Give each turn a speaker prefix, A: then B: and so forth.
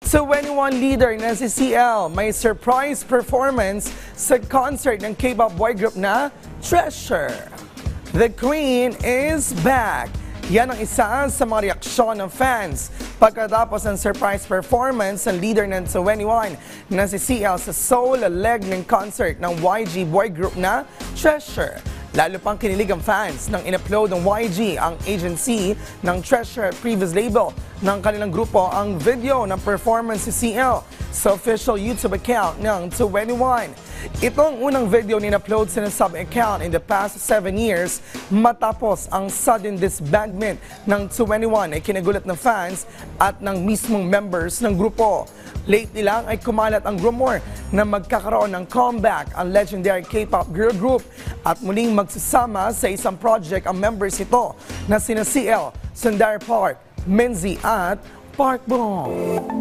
A: 21 leader na si CL may surprise performance sa concert ng Kpop boy group na Treasure. The Queen is back! Yan ang isa sa mga reaksyon ng fans pagkatapos ng surprise performance ng leader ng 21 na si CL sa solo leg ng concert ng YG boy group na Treasure. Lalo pang kinilig ang fans nang in-upload ng YG, ang agency ng Treasure previous label ng kanilang grupo, ang video ng performance si CL sa official YouTube account ng 21. Itong unang video ni in-upload sa sub-account in the past 7 years matapos ang sudden disbandment ng 21 ay kinagulat ng fans at ng mismong members ng grupo. Lately lang ay kumalat ang rumor na magkakaroon ng comeback ang legendary K-pop girl group at muling magsasama sa isang project ang members ito na sina CL, Sundar Park, Minzy at Park Bong.